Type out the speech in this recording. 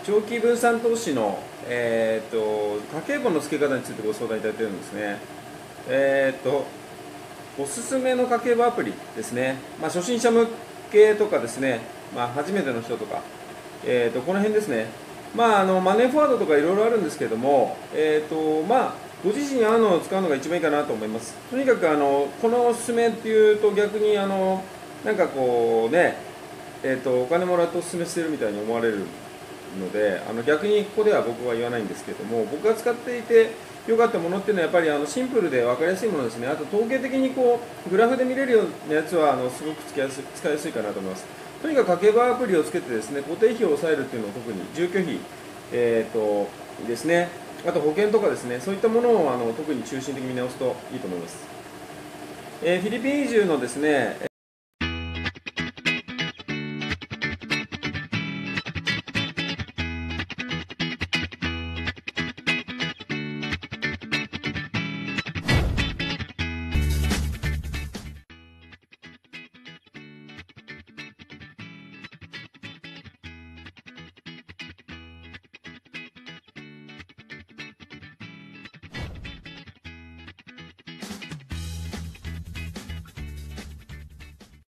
長期分散投資の、家計簿の付け方についてご相談いただいているんですね。おすすめの家計簿アプリですね、初心者向けとかですね、初めての人とか、この辺ですね、マネーフォワードとかいろいろあるんですけども、ご自身に合うのを使うのが一番いいかなと思います。とにかくこのおすすめっていうと逆になんかこうね、お金もらっておすすめしてるみたいに思われるので、逆にここでは僕は言わないんですけども、僕が使っていて良かったものっていうのはやっぱりシンプルで分かりやすいものですね。あと統計的にこうグラフで見れるようなやつはすごく使いやすいかなと思います。とにかく家計簿アプリをつけてですね、固定費を抑えるっていうのを特に住居費、ですね、あと保険とかですね、そういったものを特に中心的に見直すといいと思います。フィリピン移住のですね